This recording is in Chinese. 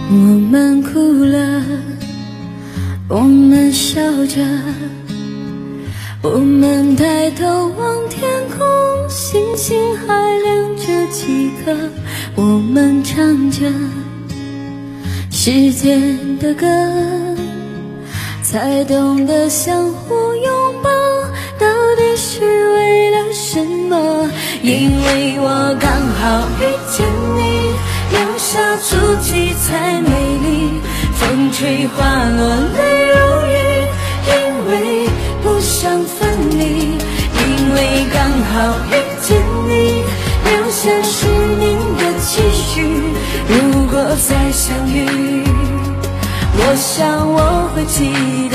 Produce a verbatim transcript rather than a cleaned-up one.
我们哭了，我们笑着，我们抬头望天空，星星还亮着几个，我们唱着时间的歌，才懂得相互拥抱到底是为了什么。因为我刚好遇见你，留下足迹才美丽，风吹花落泪如雨，因为不想分离。因为刚好遇见你，留下十年的期许，如果再相遇，我想我会记得